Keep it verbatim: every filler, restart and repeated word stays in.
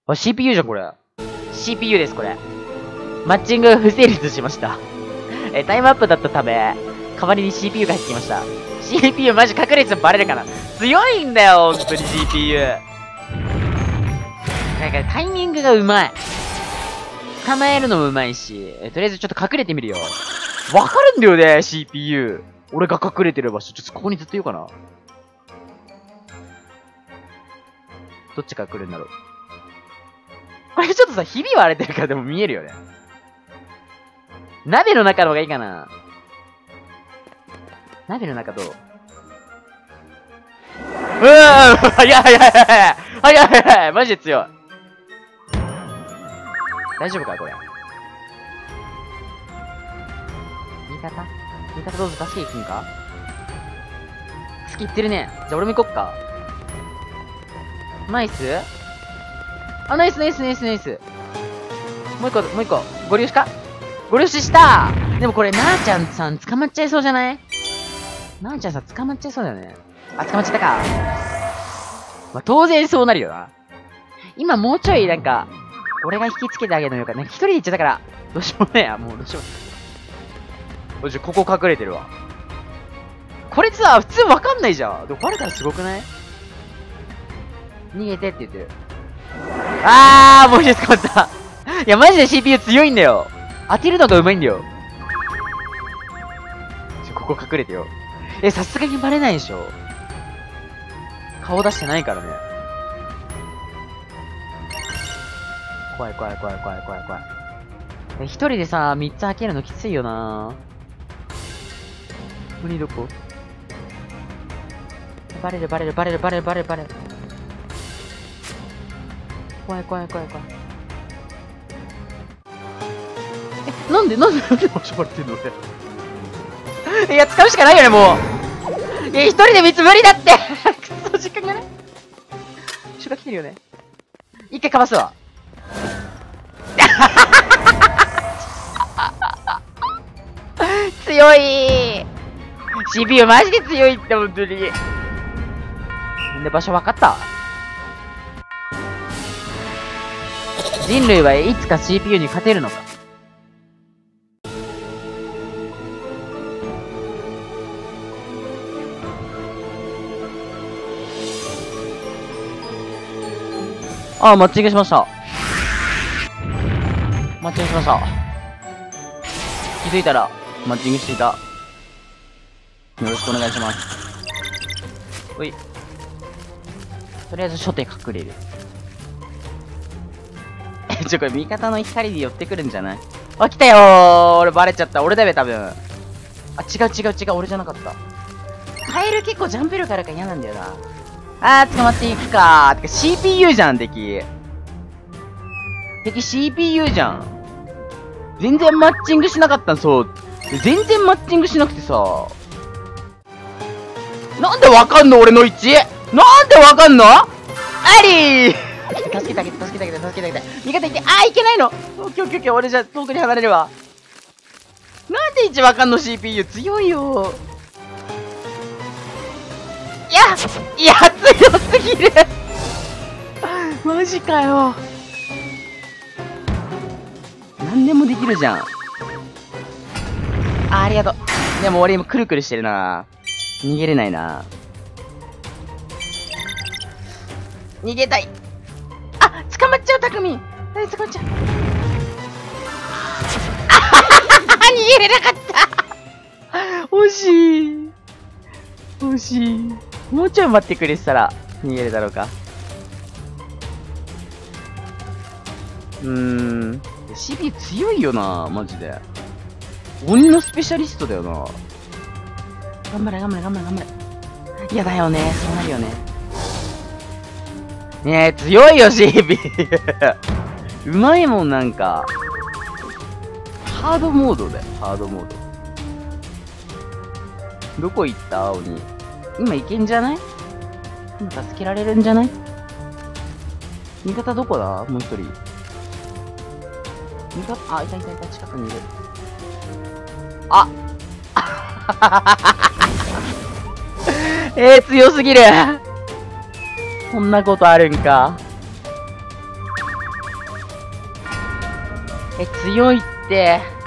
あ、シーピーユー じゃん、これ。シーピーユー です、これ。マッチング不成立しました。え、タイムアップだったため、代わりに シーピーユー が入ってきました。シーピーユー マジ隠れてバレるかな。強いんだよ、ほんとに シーピーユー。なんかタイミングがうまい。捕まえるのもうまいし、え、とりあえずちょっと隠れてみるよ。わかるんだよね、シーピーユー。俺が隠れてる場所。ちょっとここにずっといようかな。どっちから来るんだろう。これちょっとさ、ひび割れてるからでも見えるよね。鍋の中の方がいいかな。鍋の中どう？うわー早い早い早い早い早い早いマジで強い。大丈夫かこれ。味方味方どうぞ助け行くんか？好き言ってるね。じゃあ俺も行こっか。ナイス？あ、ナイスナイスナイスナイス。もう一個、もう一個。ご利用しか？ご利用ししたでもこれ、なーちゃんさん捕まっちゃいそうじゃない？なーちゃんさん捕まっちゃいそうだよね。あ、捕まっちゃったか。まあ、当然そうなるよな。今もうちょいなんか、俺が引きつけてあげるのよか。なんか一人で行っちゃったから、どうしようもねえや。もうどうしよう。おじゃ、ここ隠れてるわ。これさ、普通わかんないじゃん。でもバレたらすごくない？逃げてって言ってる。あー、もう一つ捕まった。いや、マジで シーピーユー 強いんだよ。当てるのがうまいんだよ。ちょ、ここ隠れてよ。え、さすがにバレないでしょ。顔出してないからね。怖い怖い怖い怖い怖い怖い。え、一人でさ、三つ開けるのきついよな。無理どこ？バレるバレるバレるバレるバレるバレる。怖い怖い怖い怖い。え、なんでなんでなんで場所バレてんの俺。いや、使うしかないよね、もう。いや、一人で三つ無理だって。くそ、時間がね。後ろ来てるよね。一回かますわ。強い。シーピーユー マジで強いって、ほんとに。で、場所分かった。人類はいつか シーピーユー に勝てるのか。ああ、マッチングしました。マッチングしました。気づいたら、マッチングしていた。よろしくお願いします。ほい。とりあえず初手隠れる。え、ちょ、これ味方の光で寄ってくるんじゃない？あ、来たよー。俺バレちゃった。俺だべ、多分。あ、違う違う違う。俺じゃなかった。カエル結構ジャンプ力あるから嫌なんだよな。あー、捕まっていくかー。てか シーピーユー じゃん、敵。敵 シーピーユー じゃん。全然マッチングしなかったん、そう。全然マッチングしなくてさ。なんでわかんの俺の位置。なんでわかんのありー助けてあげて、助けてあげて、助けてあげて。味方いて、あー、いけないの。オッケーオッケーオッケー、俺じゃ遠くに離れるわ。なんで位置わかんの シーピーユー 強いよー。いやいや強すぎるマジかよ。何でもできるじゃん。あ、ありがとう。でも俺今くるくるしてるな。逃げれないな。逃げたい。あ、捕まっちゃう、たくみ。何捕まっちゃう。あははは逃げれなかった惜しい。惜しい。もうちょい待ってくれてたら逃げるだろうか。うーん。シーピーユー 強いよな、マジで。鬼のスペシャリストだよな。頑張れ、頑張れ、頑張れ、頑張れ。いやだよね、そうなるよね。ねえ、強いよ、シーピーユー。うまいもん、なんか。ハードモードだよ、ハードモード。どこ行った鬼。今いけんじゃない？今助けられるんじゃない？味方どこだ？もう一人。味方、あ、いたいたいた、近くにいる。あえー、強すぎるこんなことあるんか。 え、強いって。